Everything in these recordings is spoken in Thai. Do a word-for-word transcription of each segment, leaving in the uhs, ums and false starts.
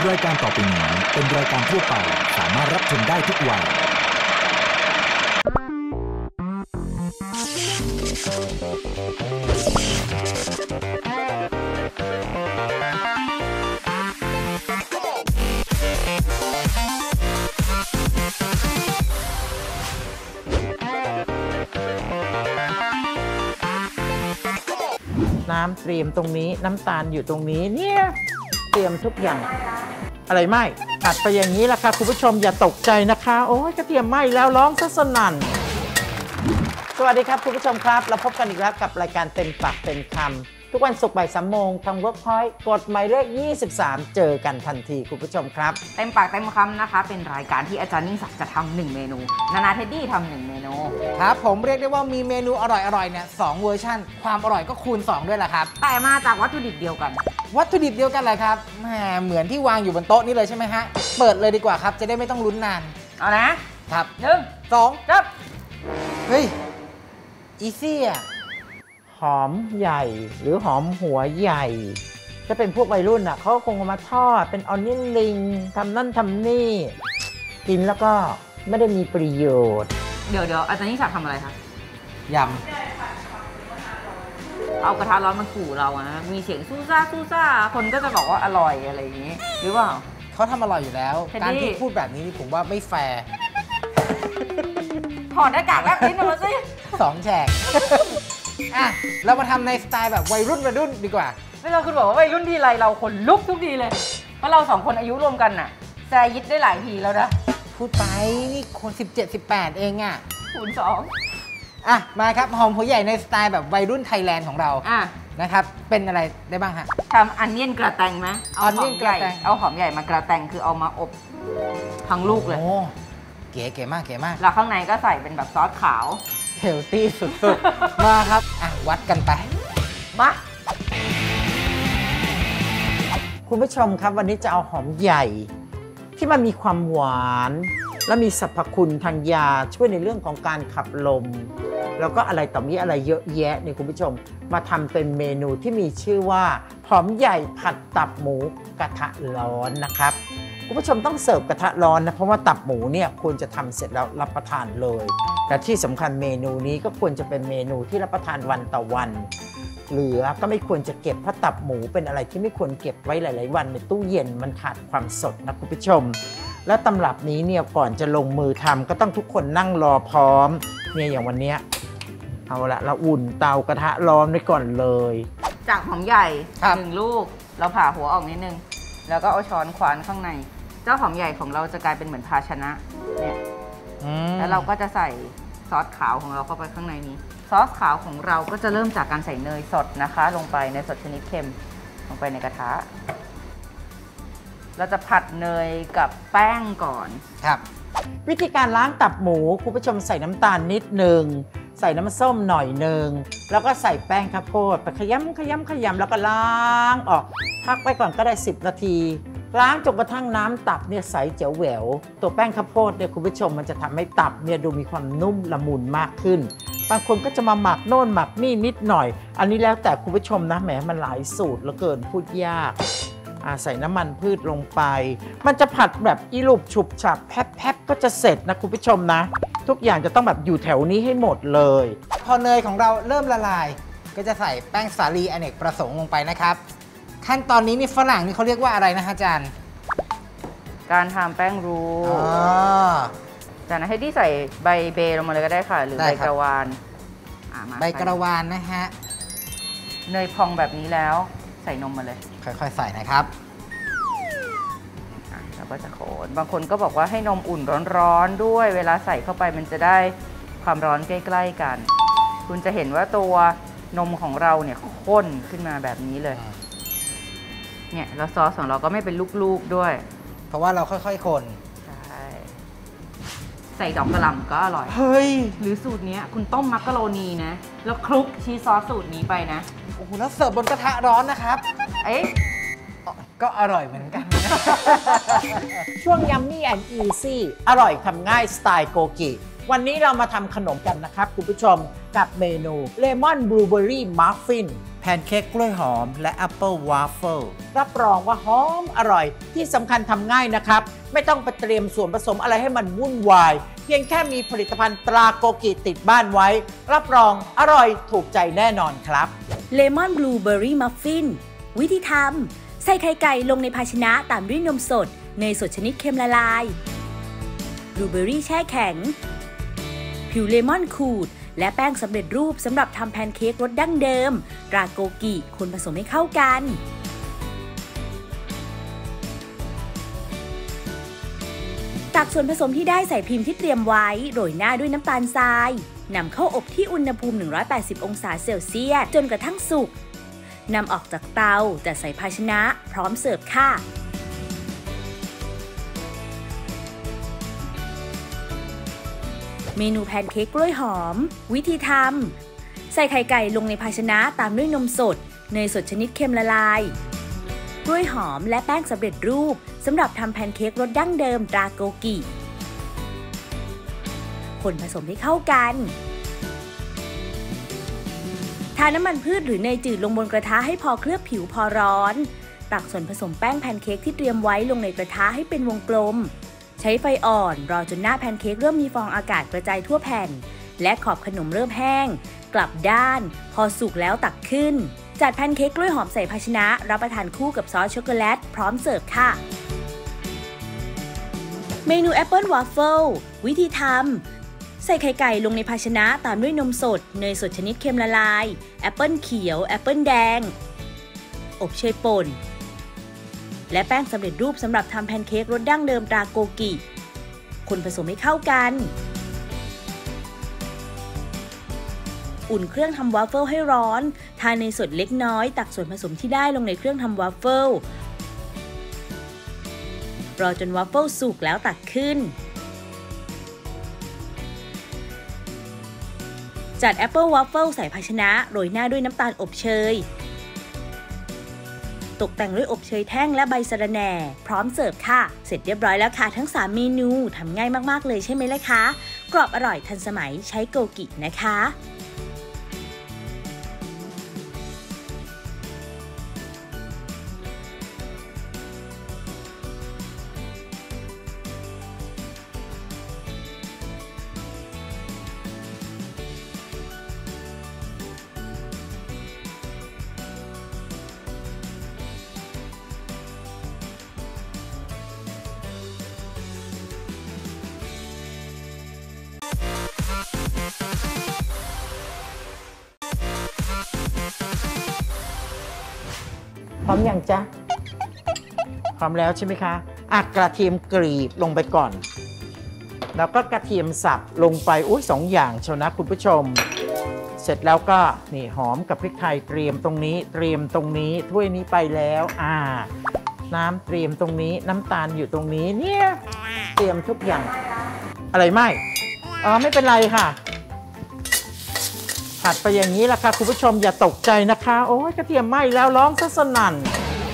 รายการต่อไปนี้เป็นรายการทั่วไปสามารถรับชมได้ทุกวัยน้ำเตรียมตรงนี้น้ำตาลอยู่ตรงนี้เนี่ยเตรียมทุกอย่างอะไรไหมผัดไปอย่างนี้ละค่ะคุณผู้ชมอย่าตกใจนะคะโอ้ยกระเทียมไหม้แล้วร้องซะสนั่นสวัสดีครับคุณผู้ชมครับเราพบกันอีกแล้วกับรายการเต็มปากเต็มคำทุกวันศุกร์บ่ายสามโมงทาง เวิร์คพอยต์ กดหมายเลขยี่สิบสามเจอกันทันทีคุณผู้ชมครับเต็มปากเต็มคำนะคะเป็นรายการที่อาจารย์นิ่งศักดิ์จะทำหนึ่งเมนูนานาเทดดี้ทำหนึ่งเมนูครับผมเรียกได้ว่ามีเมนูอร่อยๆเนี่ยสองเวอร์ชันความอร่อยก็คูณสองด้วยแหละครับแต่มาจากวัตถุดิบเดียวกันวัตถุดิบเดียวกันเลยครับแหมเหมือนที่วางอยู่บนโต๊ะนี่เลยใช่ไหมฮะเปิดเลยดีกว่าครับจะได้ไม่ต้องลุ้นนานเอานะครับหนึ่งสองจับเฮ้ยอีซี่อ่ะหอมใหญ่หรือหอมหัวใหญ่ถ้าเป็นพวกวัยรุ่นอ่ะเขาคงเอามาทอดเป็นออนเนียนริงทำนั่นทำนี่กินแล้วก็ไม่ได้มีประโยชน์เดี๋ยวเดี๋ยวอาจารย์นิ่งศักดิ์ทำอะไรคะยำเอากระทะร้อนมาขู่เราอะนะมีเสียงซู่ซ่าซู่ซ่าคนก็จะบอกว่าอร่อยอะไรอย่างนี้หรือเปล่าเขาทำอร่อยอยู่แล้วการที่พูดแบบนี้ผมว่าไม่แฟร์ถอดหน้ากากแล้วนิดหนึ่งมาสิสองแฉกอ่ะเรามาทำในสไตล์แบบวัยรุ่นวัยรุ่นดีกว่าเวลาคุณบอกว่าวัยรุ่นทีไรเราคนลุกทุกทีเลยเพราะเราสองคนอายุรวมกันน่ะแซยิดได้หลายทีแล้วนะพูดไปนี่คนสิบเจ็ด สิบแปดเองอ่ะคูณสองอ่ะมาครับหอมหัวใหญ่ในสไตล์แบบวัยรุ่นไทยแลนด์ของเราอ่ะนะครับเป็นอะไรได้บ้างฮะทำอันเนียนกระแตงไหมเอาหอมใหญ่เอาหอมใหญ่มากระแตงคือเอามาอบทั้งลูกเลยโอ้เก๋เก๋มากเก๋มากแล้วข้างในก็ใส่เป็นแบบซอสขาวเฮลตี้สุดๆมาครับอ่ะวัดกันไปมาคุณผู้ชมครับวันนี้จะเอาหอมใหญ่ที่มันมีความหวานและมีสรรพคุณทางยาช่วยในเรื่องของการขับลมแล้วก็อะไรต่อมีอะไรเยอะแยะเนี่ยคุณผู้ชมมาทำเป็นเมนูที่มีชื่อว่าหอมใหญ่ผัดตับหมูกระทะร้อนนะครับคุณผู้ชมต้องเสิร์ฟกระทะร้อนนะเพราะว่าตับหมูเนี่ยควรจะทำเสร็จแล้วรับประทานเลยแต่ที่สำคัญเมนูนี้ก็ควรจะเป็นเมนูที่รับประทานวันต่อวันเหลือก็ไม่ควรจะเก็บเพราะตับหมูเป็นอะไรที่ไม่ควรเก็บไว้หลายๆวันในตู้เย็นมันขาดความสดนะคุณผู้ชมและตำรับนี้เนี่ยก่อนจะลงมือทำก็ต้องทุกคนนั่งรอพร้อมเนี่ยอย่างวันนี้เอาละเราอุ่นเตากระทะร้อนไว้ก่อนเลยจากหอมใหญ่หนึ่งลูกเราผ่าหัวออกนิดนึงแล้วก็เอาช้อนควานข้างในเจ้าหอมใหญ่ของเราจะกลายเป็นเหมือนภาชนะเนี่ยแล้วเราก็จะใส่ซอสขาวของเราเข้าไปข้างในนี้ซอสขาวของเราก็จะเริ่มจากการใส่เนยสดนะคะลงไปเนยสดชนิดเค็มลงไปในกระทะเราจะผัดเนยกับแป้งก่อนครับวิธีการล้างตับหมูคุณผู้ชมใส่น้ำตาลนิดหนึ่งใส่น้ำส้มหน่อยหนึ่งแล้วก็ใส่แป้งข้าวโพดไปขยำขยำขยำแล้วก็ล้างออกพักไว้ก่อนก็ได้สิบนาทีล้างจนกระทั่งน้ำตับเนี่ยใสเจ๋วแหววตัวแป้งข้าวโพดเนี่ยคุณผู้ชมมันจะทำให้ตับเนี่ยดูมีความนุ่มละมุนมากขึ้นบางคนก็จะมาหมักโน่นหมักนี่นิดหน่อยอันนี้แล้วแต่คุณผู้ชมนะแหมมันหลายสูตรเหลือเกินพูดยากใส่น้ำมันพืชลงไปมันจะผัดแบบอีลูปฉุบฉับแพบๆก็จะเสร็จนะคุณผู้ชมนะทุกอย่างจะต้องแบบอยู่แถวนี้ให้หมดเลยพอเนยของเราเริ่มละลายก็จะใส่แป้งสาลีอเนกประสงค์ลงไปนะครับขั้นตอนนี้นี่ฝรั่งนี่เขาเรียกว่าอะไรนะอาจารย์การทำแป้งรูอาจารย์ให้ที่ใส่ใบเบลงมาเลยก็ได้ค่ะหรือใบกระวานใบกระวานนะฮะเนยพองแบบนี้แล้วใส่นมมาเลยค่อยๆใส่นะครับแล้วก็จะโขนบางคนก็บอกว่าให้นมอุ่นร้อนๆด้วยเวลาใส่เข้าไปมันจะได้ความร้อนใกล้ๆกันคุณจะเห็นว่าตัวนมของเราเนี่ยข้นขึ้นมาแบบนี้เลยเนี่ยแล้วซอสของเราก็ไม่เป็นลูกๆด้วยเพราะว่าเราค่อยๆคนใช่ใส่ดอกกระหล่ำก็อร่อยเฮ้ยหรือสูตรนี้คุณต้มมักกะโรนีนะแล้วคลุกชีสซอสสูตรนี้ไปนะโอ้โหแล้วเสิร์ฟบนกระทะร้อนนะครับเอ๊ะก็อร่อยเหมือนกันช่วงยัมมี่แอนด์อีซี่อร่อยทำง่ายสไตล์โกกิวันนี้เรามาทำขนมกันนะครับคุณผู้ชมกับเมนูเลมอนบลูเบอร์รี่มัฟฟินแพนเค้กกล้วยหอมและแอปเปิลวาฟเฟิลรับรองว่าหอมอร่อยที่สำคัญทำง่ายนะครับไม่ต้องไปเตรียมส่วนผสมอะไรให้มันวุ่นวายเพียงแค่มีผลิตภัณฑ์ตราโกกิติดบ้านไว้รับรองอร่อยถูกใจแน่นอนครับเลมอนบลูเบอร์รี่มัฟฟินวิธีทำใส่ไข่ไก่ลงในภาชนะตามด้วยนมสดเนยสดชนิดเค็มละลายบลูเบอร์รี่แช่แข็งผิวเลมอนขูดและแป้งสำเร็จรูปสำหรับทำแพนเค้กรสดั้งเดิมราโกกิคนผสมให้เข้ากันตักส่วนผสมที่ได้ใส่พิมพ์ที่เตรียมไว้โรยหน้าด้วยน้ำตาลทรายนำเข้าอบที่อุณหภูมิหนึ่งร้อยแปดสิบองศาเซลเซียสจนกระทั่งสุกนำออกจากเตาจัดใส่ภาชนะพร้อมเสิร์ฟค่ะเมนูแพนเค้กกล้วยหอมวิธีทำใส่ไข่ไก่ลงในภาชนะตามด้วยนมสดเนยสดชนิดเค็มละลายกล้วยหอมและแป้งสำเร็จรูปสำหรับทำแพนเค้กรสดั้งเดิมตราโกกิคนผสมให้เข้ากันทาน้ำมันพืชหรือเนยจืดลงบนกระทะให้พอเคลือบผิวพอร้อนตักส่วนผสมแป้งแพนเค้กที่เตรียมไว้ลงในกระทะให้เป็นวงกลมใช้ไฟอ่อนรอจนหน้าแพนเค้กเริ่มมีฟองอากาศกระจายทั่วแผ่นและขอบขนมเริ่มแห้งกลับด้านพอสุกแล้วตักขึ้นจัดแพนเค้กกล้วยหอมใส่ภาชนะรับประทานคู่กับซอสช็อกโกแลตพร้อมเสิร์ฟค่ะเมนูแอปเปิลวาฟเฟิลวิธีทำใส่ไข่ไก่ลงในภาชนะตามด้วยนมสดเนยสดชนิดเค็มละลายแอปเปิลเขียวแอปเปิลแดงอบเชยป่นและแป้งสำเร็จรูปสำหรับทำแพนเค้กรสดั้งเดิมตราโกกิคนผสมให้เข้ากันอุ่นเครื่องทำวาฟเฟิลให้ร้อนทาเนยสดเล็กน้อยตักส่วนผสมที่ได้ลงในเครื่องทำวาฟเฟิลรอจนวาฟเฟิลสุกแล้วตักขึ้นจัดแอปเปิลวาฟเฟิลใส่ภาชนะโรยหน้าด้วยน้ำตาลอบเชยตกแต่งด้วยอบเชยแท่งและใบสะระแหน่พร้อมเสิร์ฟค่ะเสร็จเรียบร้อยแล้วค่ะทั้งสามเมนูทำง่ายมากๆเลยใช่ไหมล่ะคะกรอบอร่อยทันสมัยใช้โกกินะคะพร้อมยังจ๊ะพร้อมแล้วใช่ไหมคะอ่ะกระเทียมกรีบลงไปก่อนแล้วก็กระเทียมสับลงไปอุ้ยสองอย่างเชียวนะคุณผู้ชมเสร็จแล้วก็นี่หอมกับพริกไทยเตรียมตรงนี้เตรียมตรงนี้ถ้วยนี้ไปแล้วอ่าน้ำเตรียมตรงนี้น้ำตาลอยู่ตรงนี้เนี่ยเตรียมทุกอย่างอะไรไม่อ๋อไม่เป็นไรค่ะผัดไปอย่างนี้แหละค่ะคุณผู้ชมอย่าตกใจนะคะโอ้ยกระเทียมไหม้แล้วร้องซะสนั่น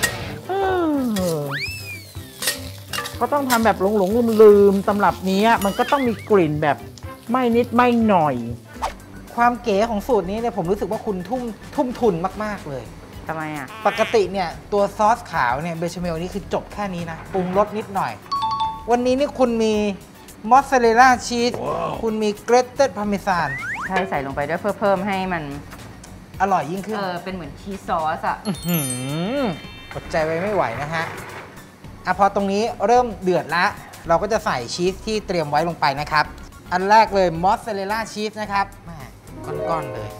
ก็ต้องทำแบบหลงหลงลืมลืมตำรับนี้มันก็ต้องมีกลิ่นแบบไม่นิดไม่หน่อยความเก๋ของสูตรนี้เนี่ยผมรู้สึกว่าคุณทุ่มทุ่มทุนมากๆเลยทำไมอ่ะปกติเนี่ยตัวซอสขาวเนี่ยเบชาเมลนี่คือจบแค่นี้นะปรุงรสนิดหน่อยวันนี้นี่คุณมีมอสซาเรลล่าชีสคุณมีเกรตเต็ดพาร์เมซานใช่ใส่ลงไปด้วยเพื่อเพิ่มให้มันอร่อยยิ่งขึ้นเออเป็นเหมือนชีสซอสอ่ะอดใจไว้ไม่ไหวนะฮะอ่ะพอตรงนี้เริ่มเดือดแล้วเราก็จะใส่ชีสที่เตรียมไว้ลงไปนะครับอันแรกเลยมอสซาเรลล่าชีสนะครับก้อนๆเลย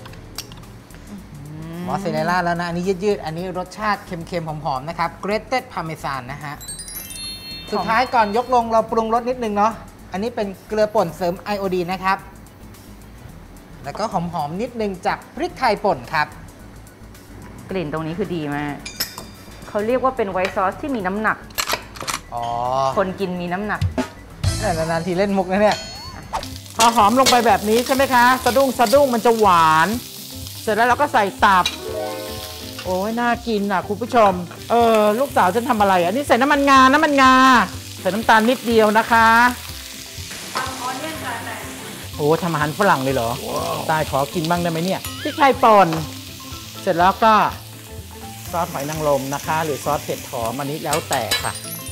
มอสซาเรลล่าแล้วนะอันนี้ยืดๆอันนี้รสชาติเค็มๆหอมๆนะครับเกรตเต็ดพาร์เมซานนะฮะสุดท้ายก่อนยกลงเราปรุงรสนิดนึงเนาะอันนี้เป็นเกลือป่นเสริมไอโอดีนนะครับแล้วก็หอมๆนิดนึงจากพริกไทยป่นครับกลิ่นตรงนี้คือดีมากเขาเรียกว่าเป็นไวท์ซอสที่มีน้ำหนักอ๋อคนกินมีน้ำหนักนานๆทีเล่นมุกนะเนี่ยพอหอมลงไปแบบนี้ใช่ไหมคะสะดุ้งสะดุ้งมันจะหวานเสร็จแล้วเราก็ใส่ตับโอ้ยน่ากินอ่ะคุณผู้ชมเออลูกสาวจะทำอะไรอันนี้ใส่น้ำมันงาน้ำมันงาใส่น้ำตาลนิดเดียวนะคะโอ้ทำอาหารฝรั่งเลยเหรอ wow. ตายขอกินบ้างได้ไหมเนี่ยพริกไทยป่นเสร็จแล้วก็ซอสหอยนางรมนะคะ หรือซอสเผ็ดหอมอันนี้แล้วแต่ค่ะ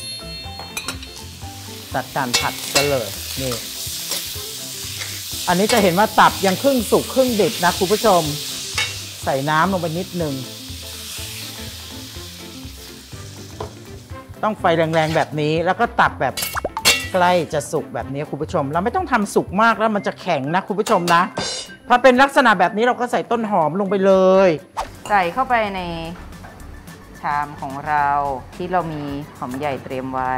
จัดการผัดกันเลยนี่อันนี้จะเห็นว่าตับยังครึ่งสุกครึ่งดิบนะคุณผู้ชมใส่น้ำลงไปนิดนึงต้องไฟแรงๆแบบนี้แล้วก็ตับแบบใกล้จะสุกแบบนี้คุณผู้ชมเราไม่ต้องทำสุกมากแล้วมันจะแข็งนะคุณผู้ชมนะพอเป็นลักษณะแบบนี้เราก็ใส่ต้นหอมลงไปเลยใส่เข้าไปในชามของเราที่เรามีหอมใหญ่เตรียมไว้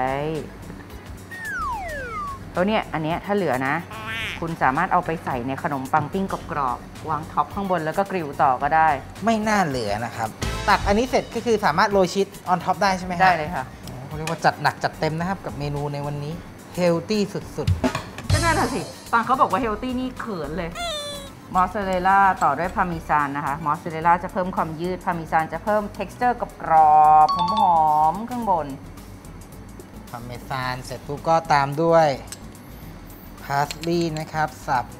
แล้วเนี่ยอันเนี้ยถ้าเหลือนะคุณสามารถเอาไปใส่ในขนมปังปิ้งกรอบๆวางท็อปข้างบนแล้วก็กริลต่อก็ได้ไม่น่าเหลือนะครับตักอันนี้เสร็จก็คือสามารถโรยชีสออนท็อปได้ใช่ไหมครับได้เลยค่ะเขาเรียกว่าจัดหนักจัดเต็มนะครับกับเมนูในวันนี้เฮลตี้สุดๆก็นั่นแหละสิตอนเขาบอกว่าเฮลตี้นี่เขินเลยมอสซาเรลล่าต่อด้วยพาร์เมซานนะคะมอสซาเรลล่าจะเพิ่มความยืดพาร์เมซานจะเพิ่ม texture กับกรอบหอมๆข้างบนพาร์เมซานเสร็จปุ๊บก็ตามด้วยพาสลีย์นะครับสับ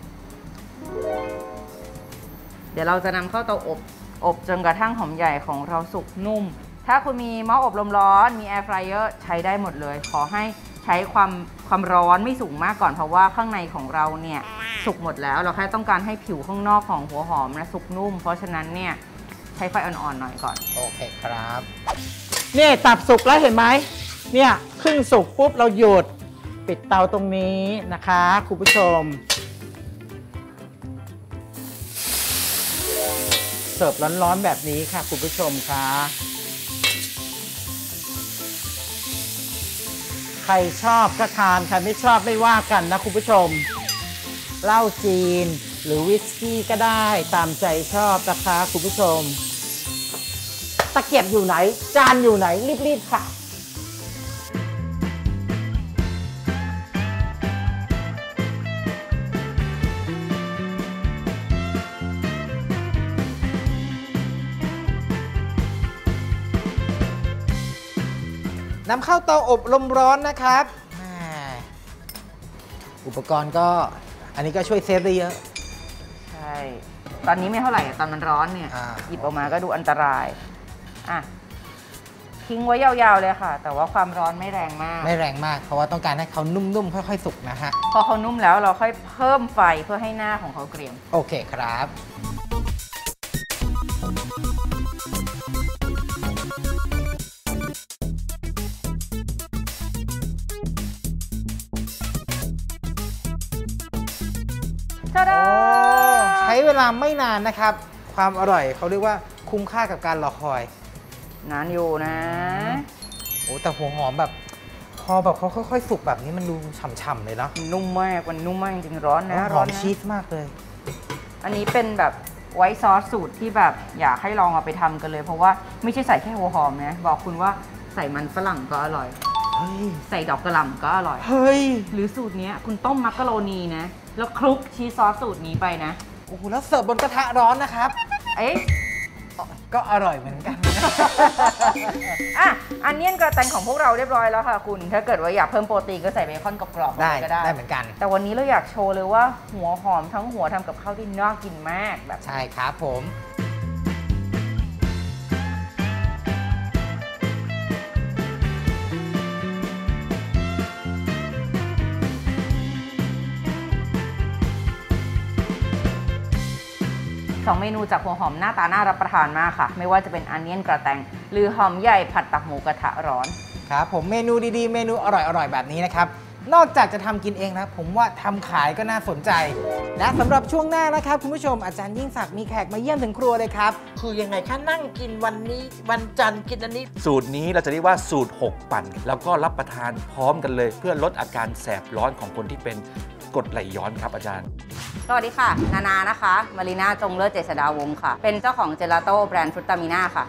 เดี๋ยวเราจะนำเข้าเตาอบอบจนกระทั่งหอมใหญ่ของเราสุกนุ่มถ้าคุณมีหม้ออบลมร้อนมีแอร์ฟรายเออร์ใช้ได้หมดเลยขอให้ใช้ความความร้อนไม่สูงมากก่อนเพราะว่าข้างในของเราเนี่ยสุกหมดแล้วเราแค่ต้องการให้ผิวข้างนอกของหัวหอมนะสุกนุ่มเพราะฉะนั้นเนี่ยใช้ไฟอ่อนๆหน่อยก่อนโอเคครับนี่ตับสุกแล้วเห็นไหมเนี่ยครึ่งสุกปุ๊บเราหยุดปิดเตาตรงนี้นะคะคุณผู้ชมเสิร์ฟร้อนๆแบบนี้ค่ะคุณผู้ชมคะใครชอบก็ทานใครไม่ชอบไม่ว่ากันนะคุณผู้ชมเหล้าจีนหรือวิสกี้ก็ได้ตามใจชอบนะคะคุณผู้ชมตะเกียบอยู่ไหนจานอยู่ไหนรีบๆค่ะนำเข้าเตาอบลมร้อนนะครับอุปกรณ์ก็อันนี้ก็ช่วยเซฟได้เยอะใช่ตอนนี้ไม่เท่าไหร่ตอนมันร้อนเนี่ยหยิบออกมาก็ดูอันตรายอ่ะทิ้งไว้ยาวๆเลยค่ะแต่ว่าความร้อนไม่แรงมากไม่แรงมากเพราะว่าต้องการให้เขานุ่มๆค่อยๆสุกนะฮะพอเขานุ่มแล้วเราค่อยเพิ่มไฟเพื่อให้หน้าของเขาเกรียมโอเคครับใช้เวลาไม่นานนะครับความอร่อยเขาเรียกว่าคุ้มค่ากับการรอคอยนานอยู่นะโอ้แต่หัวหอมแบบพอแบบเขาค่อยๆสุกแบบนี้มันดูฉ่ำๆเลยเนาะนุ่มมากมันนุ่มมากจริงๆร้อนนะหอมชีสมากเลยอันนี้เป็นแบบไวท์ซอสสูตรที่แบบอยากให้ลองเอาไปทำกันเลยเพราะว่าไม่ใช่ใส่แค่หัวหอมนะบอกคุณว่าใส่มันฝรั่งก็อร่อยใส่ดอกกระหล่ำก็อร่อยเฮ้ยหรือสูตรนี้คุณต้มมักกะโรนีนะแล้วคลุกชีสซอสสูตรนี้ไปนะโอ้โหแล้วเสิร์ฟบนกระทะร้อนนะครับเอ๊ะก็อร่อยเหมือนกันอ่ะอันเนียนกระแตงของพวกเราเรียบร้อยแล้วค่ะคุณถ้าเกิดว่าอยากเพิ่มโปรตีนก็ใส่เบคอนกรอบๆได้ก็ได้ได้เหมือนกันแต่วันนี้เราอยากโชว์เลยว่าหัวหอมทั้งหัวทำกับข้าวที่น่ากินมากแบบใช่ครับผมสองเมนูจากหัวหอมหน้าตาน่ารับประทานมากค่ะไม่ว่าจะเป็นอันเนียนกระแตงหรือหอมใหญ่ผัดตับหมูกระทะร้อนครับผมเมนูดีๆเมนูอร่อยๆแบบนี้นะครับนอกจากจะทำกินเองนะผมว่าทำขายก็น่าสนใจและสำหรับช่วงหน้านะครับคุณผู้ชมอาจารย์ยิ่งศักดิ์มีแขกมาเยี่ยมถึงครัวเลยครับคือยังไงคะนั่งกินวันนี้วันจันทร์กินอันนี้สูตรนี้เราจะเรียกว่าสูตรหกปั่นแล้วก็รับประทานพร้อมกันเลยเพื่อลดอาการแสบร้อนของคนที่เป็นกรดไหลย้อนครับอาจารย์สวัสดีค่ะนานานะคะมารีนาจงเลิศเจษฎาวงศ์ค่ะเป็นเจ้าของเจลาโต้แบรนด์ฟรุตตามิน่าค่ะ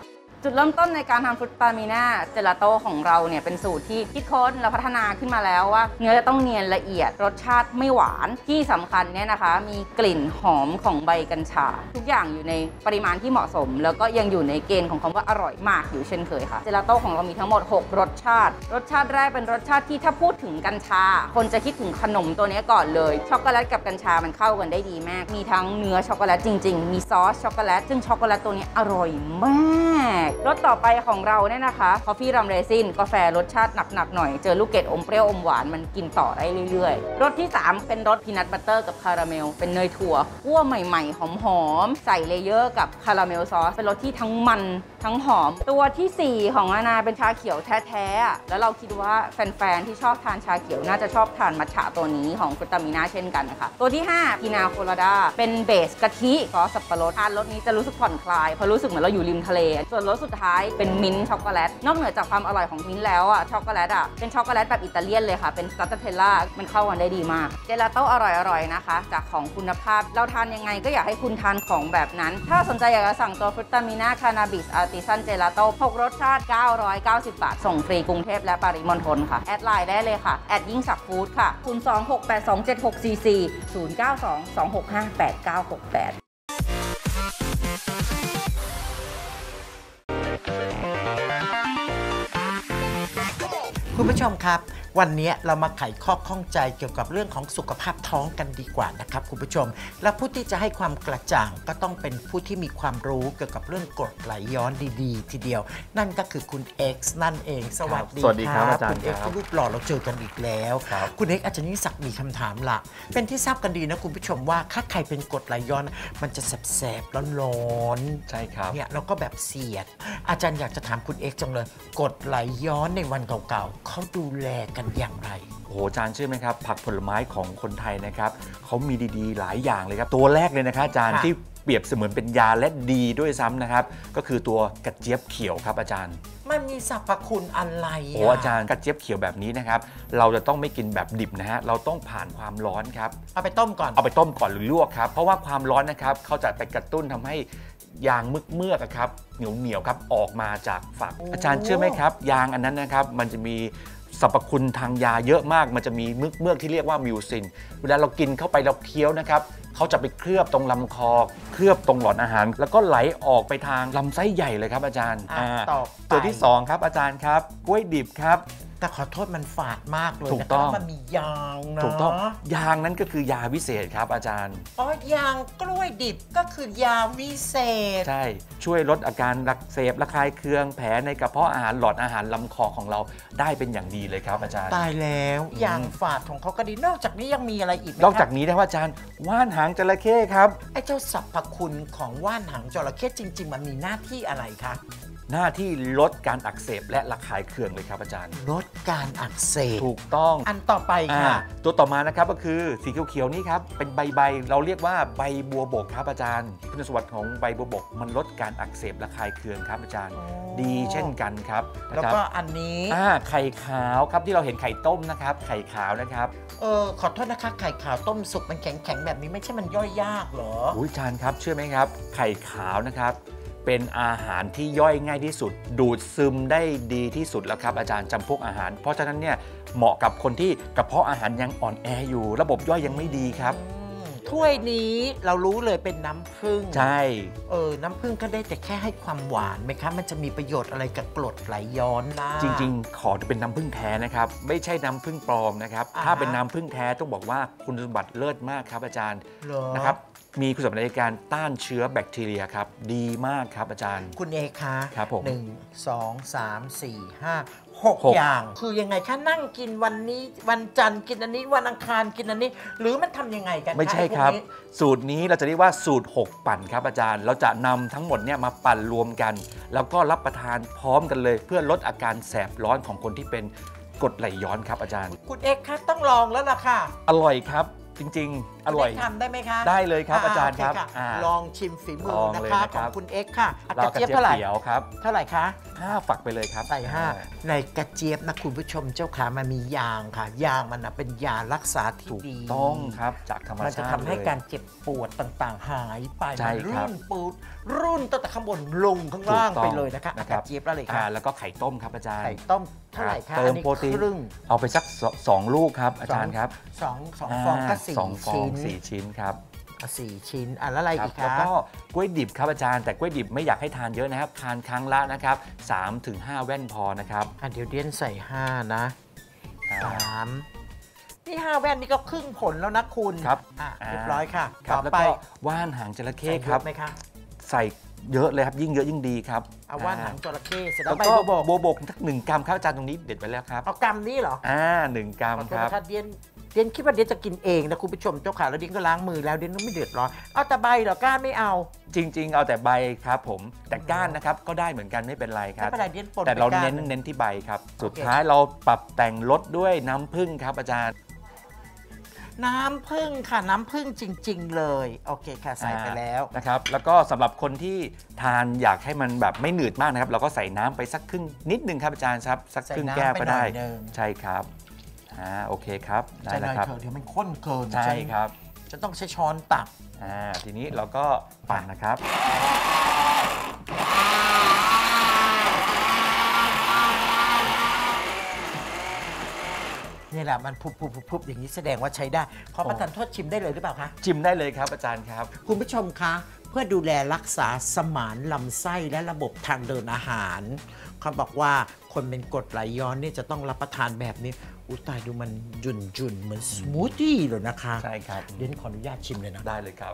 จุดเริ่มต้นในการทำฟรุตตามิน่าเจลาโต้ของเราเนี่ยเป็นสูตรที่คิดค้นและพัฒนาขึ้นมาแล้วว่าเนื้อจะต้องเนียนละเอียดรสชาติไม่หวานที่สำคัญเนี่ยนะคะมีกลิ่นหอมของใบกัญชาทุกอย่างอยู่ในปริมาณที่เหมาะสมแล้วก็ยังอยู่ในเกณฑ์ของคำว่าอร่อยมากอยู่เช่นเคยค่ะเจลาโต้ของเรามีทั้งหมดหกรสชาติรสชาติแรกเป็นรสชาติที่ถ้าพูดถึงกัญชาคนจะคิดถึงขนมตัวนี้ก่อนเลยช็อกโกแลตกับกัญชามันเข้ากันได้ดีมากมีทั้งเนื้อช็อกโกแลตจริงๆมีซอสช็อกโกแลตซึ่งช็อกโกแลตตัวนี้อร่อยมากรสต่อไปของเราเนี่ยนะคะคอฟฟี่รัมเรซินกาแฟรสชาติหนักๆหน่อยเจอลูกเกดอมเปรี้ยวอมหวานมันกินต่อได้เรื่อยๆรสที่สามเป็นรสพีนัทบัตเตอร์กับคาราเมลเป็นเนยถั่วคั่วใหม่ๆหอมๆใส่เลเยอร์กับคาราเมลซอสเป็นรสที่ทั้งมันทั้งหอมตัวที่สี่ของอาณาเป็นชาเขียวแท้ๆแล้วเราคิดว่าแฟนๆที่ชอบทานชาเขียวน่าจะชอบทานมัทฉะตัวนี้ของฟรุตตามิน่าเช่นกันนะคะตัวที่ห้าพีนาโคลาดาเป็นเบสกะทิซอสสับปะรดทานรสนี้จะรู้สึกผ่อนคลายเพราะรู้สึกเหมือนเราอยู่ริมทะเลส่วนรสสุดท้ายเป็นมิ้นท์ช็อกโกแลตนอกเหนือจากความอร่อยของมิ้นท์แล้วอ่ะช็อกโกแลตอ่ะเป็นช็อกโกแลตแบบอิตาเลียนเลยค่ะเป็นสตาร์เทลล่ามันเข้ากันได้ดีมากเจลาโต้อร่อยๆนะคะจากของคุณภาพเราทานยังไงก็อยากให้คุณทานของแบบนั้นถ้าสนใจอยากจะสั่งตัวฟรุตตามิน่าคานาบิสอาร์ติซันเจลาโต้หกรสชาติเก้าร้อยเก้าสิบบาทส่งฟรีกรุงเทพและปริมณฑลค่ะแอดไลน์ได้เลยค่ะแอดยิ่งศักดิ์ฟู้ดค่ะศูนย์ สอง หก แปด สอง เจ็ด หก สี่ สี่ ศูนย์ เก้า สอง สอง หก ห้า แปด เก้า หก แปดคุณผู้ชมครับวันนี้เรามาไขข้อข้องใจเกี่ยวกับเรื่องของสุขภาพท้องกันดีกว่านะครับคุณผู้ชมและผู้ที่จะให้ความกระจ่างก็ต้องเป็นผู้ที่มีความรู้เกี่ยวกับเรื่องกรดไหลย้อนดีๆทีเดียวนั่นก็คือคุณ X นั่นเองสวัสดีสวัสดีครับอาจารย์คุณ X รูปหล่อเราเจอกันอีกแล้วคุณ X อาจารย์นิสักมีคำถามละเป็นที่ทราบกันดีนะคุณผู้ชมว่าถ้าใครเป็นกรดไหลย้อนมันจะแสบๆร้อนๆใช่ครับเนี่ยเราก็แบบเสียดอาจารย์อยากจะถามคุณ X จังเลยกรดไหลย้อนในวันเก่าๆเขาดูแลกันอย่างไรโอ้โหอาจารย์เชื่อไหมครับผักผลไม้ของคนไทยนะครับเขามีดีๆหลายอย่างเลยครับตัวแรกเลยนะครับอาจารย์ที่เปรียบเสมือนเป็นยาและดีด้วยซ้ำนะครับก็คือตัวกระเจี๊ยบเขียวครับอาจารย์มันมีสรรพคุณอะไรโอ้อาจารย์กระเจี๊ยบเขียวแบบนี้นะครับเราจะต้องไม่กินแบบดิบนะฮะเราต้องผ่านความร้อนครับเอาไปต้มก่อนเอาไปต้มก่อนหรือลวกครับเพราะว่าความร้อนนะครับเขาจะไปกระตุ้นทำให้ยางมึกเมือกครับเหนียวเหนียวครับออกมาจากฝักอาจารย์เชื่อไหมครับยางอันนั้นนะครับมันจะมีสรรพคุณทางยาเยอะมากมันจะมีมึกเมือกที่เรียกว่ามิวซินเวลาเรากินเข้าไปเราเคี้ยวนะครับเขาจะไปเคลือบตรงลำคอเคลือบตรงหลอดอาหารแล้วก็ไหลออกไปทางลำไส้ใหญ่เลยครับอาจารย์ตัวที่สองครับอาจารย์ครับกล้วยดิบครับแต่ขอโทษมันฝาดมากเลยถูกต้องมันมียางนะถูกต้องยางนั้นก็คือยาวิเศษครับอาจารย์อ๋อยางกล้วยดิบก็คือยาวิเศษใช่ช่วยลดอาการอักเสบระคายเคืองแผลในกระเพาะอาหารหลอดอาหารลำคอของเราได้เป็นอย่างดีเลยครับอาจารย์ตายแล้วยางฝาดของเขาก็ดีนอกจากนี้ยังมีอะไรอีกไหมนอกจากนี้นะครับอาจารย์ว่านหางจระเข้ครับไอ้เจ้าสรรพคุณของว่านหางจระเข้จริงๆมันมีหน้าที่อะไรคะหน้าที่ลดการอักเสบและระคายเคืองเลยครับอาจารย์ลดการอักเสบถูกต้องอันต่อไปค่ะตัวต่อมานะครับก็คือสีเขียวๆนี่ครับเป็นใบใบเราเรียกว่าใบบัวบกครับอาจารย์คุณสมบัติของใบบัวบกมันลดการอักเสบระคายเคืองครับอาจารย์ดีเช่นกันครับแล้วก็อันนี้ไข่ขาวครับที่เราเห็นไข่ต้มนะครับไข่ขาวนะครับเออขอโทษนะคะไข่ขาวต้มสุกมันแข็งๆแบบนี้ไม่ใช่มันย่อยยากหรออุ้ยอาจารย์ครับเชื่อไหมครับไข่ขาวนะครับเป็นอาหารที่ย่อยง่ายที่สุดดูดซึมได้ดีที่สุดแล้วครับอาจารย์จำพวกอาหารเพราะฉะนั้นเนี่ยเหมาะกับคนที่กระเพาะอาหารยังอ่อนแออยู่ระบบย่อยยังไม่ดีครับถ้วยนี้เรารู้เลยเป็นน้ำผึ้งใช่เออน้ำผึ้งก็ได้แต่แค่ให้ความหวานไหมครับมันจะมีประโยชน์อะไรกับกรดไหลย้อนล่ะจริงๆขอจะเป็นน้ำผึ้งแท้นะครับไม่ใช่น้ำผึ้งปลอมนะครับถ้าเป็นน้ำผึ้งแท้ต้องบอกว่าคุณสมบัติเลิศมากครับอาจารย์นะครับมีคุณสมบัติในการต้านเชื้อแบคทีเรียครับดีมากครับอาจารย์คุณเอคะครับผมหนึ่งสองสามสี่ห้าหกอย่างคือยังไงคะนั่งกินวันนี้วันจันทร์กินอันนี้วันอังคารกินอันนี้หรือมันทำยังไงกันไม่ใช่ครับสูตรนี้เราจะเรียกว่าสูตรหกปั่นครับอาจารย์เราจะนำทั้งหมดเนี่ยมาปั่นรวมกันแล้วก็รับประทานพร้อมกันเลยเพื่อลดอาการแสบร้อนของคนที่เป็นกรดไหลย้อนครับอาจารย์คุณเอกคะต้องลองแล้วล่ะค่ะอร่อยครับจริงๆอร่อยทำได้ไหมคะได้เลยครับอาจารย์ครับลองชิมฝีมือนะคะของคุณเอ็กซ์ค่ะกระเจี๊ยบเท่าไหร่ครับเท่าไหร่คะห้าฝักไปเลยครับใส่ห้าอ่ในกระเจี๊ยบนะคุณผู้ชมเจ้าขามันมียางค่ะ ยางมันนะเป็นยารักษาที่ถูกดีต้องครับจากธรรมมันชาติจะทำให้เลยการเจ็บปวดต่างๆ หายไปใช่มันครับรุ่นปูดรุ่นตั้งแต่ข้างบนลงข้างล่างถูกต้องไปเลยนะคะนะคกรัระบเจี๊ยบแล้วเลยอ่าค่ะแล้วก็ไข่ต้มครับอาจารย์ไข่ต้มเท่าไหร่คะเติอัมนนี้โปรตีนครึ่งเอาไปสักสสองลูกครับอาจารย์ครับสองสองฟองก็สี่สองฟอชิ้งนสี่ชิ้นครับอ่ะสี่ชิ้นอ่ะแล้วอะไรครัอีบกแล้วคะก็กล้วยดิบครับอาจารย์แต่กล้วยดิบไม่อยากให้ทานเยอะนะครับทานครั้งละนะครับสามถึงห้าแว่นพอนะครับอ่ะเดี๋ยวเดียนใส่ห้านะอ่าสามนี่ห้าแว่นนี่ก็ครึ่งผลแล้วนะคุณครับอ่ะอ่าเรียบร้อยค่ะครับต่อแล้วไปก็ว่านหางจระเข้ใส่ครับเยอะไหมคะใส่เยอะเลยครับยิ่งเยอะยิ่งดีครับเอาว่านหางจระเข้เสร็จแล้แล้ว วใบก็บัวบกบัวบกสักหนึ่งกรัมครับอาจารย์ตรงนี้เด็ดไปแล้วครับเอากำนี้เหรออ่าหนึ่งกรัมขอโทคษรับนะคะเดียนเดียนคิดว่าเดียนจะกินเองนะคุณผู้ชมเจ้าขาแล้วเดียนก็ล้างมือแล้วเดียนก็ไม่เดือดร้อนเอาแต่ใบเหรอก้านไม่เอาจริง ๆ เอาแต่ใบครับผมแต่ก้านนะครับก็ได้เหมือนกันไม่เป็นไรคไม่รับเป็นไรเดียนปนแต่เราไปก้เน้นหงเน้นที่ใบครับ สุดโอเคท้ายเราปรับแต่งรสด้วยน้ำผึ้งครับอาจารย์น้ำผึ้งค่ะน้ำผึ้งจริง ๆ เลยโอเคค่ะใส่ไปแล้วนะครับแล้วก็สำหรับคนที่ทานอยากให้มันแบบไม่หนืดมากนะครับ เราก็ใส่น้ำไปสักครึ่งนิดนึงครับอาจารย์ครับสักใส่ครึ่งน้ำแก้วไปก็หน่ได้อยหนึ่งใช่ครับอ่าโอเคครับได้จะหแล้น่วอยครับเถอะเดี๋ยวมันข้นเกินใช่ฉันครับจะต้องใช้ช้อนตักอ่าทีนี้เราก็ปั่นนะครับนี่แหละมันพุบๆๆๆอย่างนี้แสดงว่าใช้ได้ขอประทานโทษชิมได้เลยหรือเปล่าคะชิมได้เลยครับอาจารย์ครับคุณผู้ชมคะ เพื่อดูแลรักษาสมานลำไส้และระบบทางเดินอาหาร เขาบอกว่าคนเป็นกรดไหลย้อนเนี่ยจะต้องรับประทานแบบนี้อุ้ตายดูมันจุนจุนๆเหมือนสมูทตี้เลยนะคะใช่ครับเดี๋ยวขออนุญาตชิมเลยนะได้เลยครับ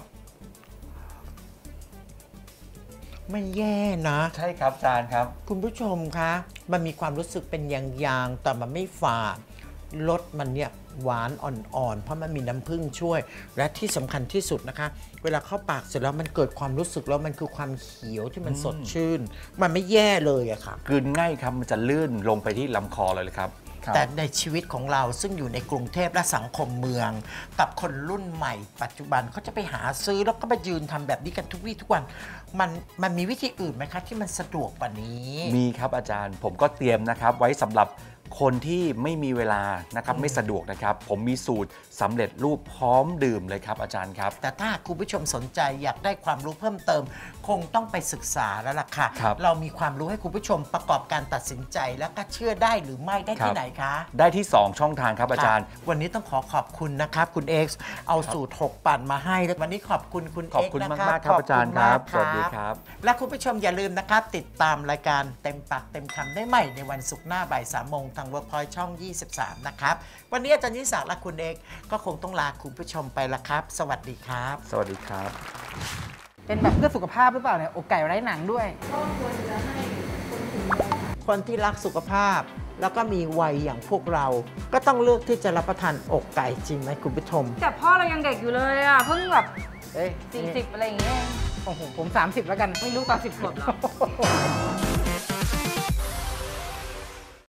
ไม่แย่นะใช่ครับอาจารย์ครับคุณผู้ชมคะ มันมีความรู้สึกเป็นยางๆ แต่มันไม่ฝาดรสมันเนี่ยหวานอ่อนๆ เพราะมันมีน้ำผึ้งช่วย และที่สำคัญที่สุดนะคะ เวลาเข้าปากเสร็จแล้วมันเกิดความรู้สึกแล้วมันคือความเขียวที่มันสดชื่น มันไม่แย่เลยอะค่ะกลืนง่ายครับมันจะลื่นลงไปที่ลำคอเลยเลยครับแต่ในชีวิตของเราซึ่งอยู่ในกรุงเทพและสังคมเมือง กับคนรุ่นใหม่ ปัจจุบันเขาจะไปหาซื้อแล้วก็มายืนทำแบบนี้กันทุกวี่ทุกวัน มันมันมีวิธีอื่นไหมคะที่มันสะดวกกว่านี้มีครับอาจารย์ผมก็เตรียมนะครับไว้สำหรับคนที่ไม่มีเวลานะครับไม่สะดวกนะครับ ผมมีสูตรสำเร็จรูปพร้อมดื่มเลยครับอาจารย์ครับแต่ถ้าคุณผู้ชมสนใจอยากได้ความรู้เพิ่มเติม คงต้องไปศึกษาแล้วล่ะค่ะครับเรามีความรู้ให้คุณผู้ชมประกอบการตัดสินใจแล้วก็เชื่อได้หรือไม่ได้ครัที่บไหนคะได้ที่สองช่องทางครับอาจารย์ค่ะวันนี้ต้องขอขอบคุณนะครับ คุณเอ็กซ์เอาสูตรหกปั่นมาให้แล้ววันนี้ขอบคุณคุณขอบเอ็กคุณซ์นะมากครับๆครับอาจารย์ครับขอสณวัสมากดีครับและคุณผู้ชมอย่าลืมนะครับ ติดตามรายการเต็มปากเต็มคำได้ใหม่ในวันศุกร์หน้าบ่ายสามโมงทางเวิร์กพอยต์ช่อง ยี่สิบสาม นะครับ วันนี้อาจารย์ยิ่งศักดิ์และคุณเอ็กซ์ก็คงต้องลาคุณผู้ชมไปละครับ สวัสดีครับสวัสดีครับเป็นแบบเพื่อสุขภาพหรือเปล่าเนี่ยอกไก่ไร้หนังด้วยคนที่รักสุขภาพ แล้วก็มีวัยอย่างพวกเรา ก็ต้องเลือกที่จะรับประทานอกไก่จริงไหมคุณผู้ชมแต่พ่อเรายังเด็กอยู่เลยอ่ะ เพิ่งแบบเอ้ยสี่สิบอะไรอย่างเงี้ยโอ้โหผมสามสิบแล้วกันไม่รู้ตอนสิบขวบหรอ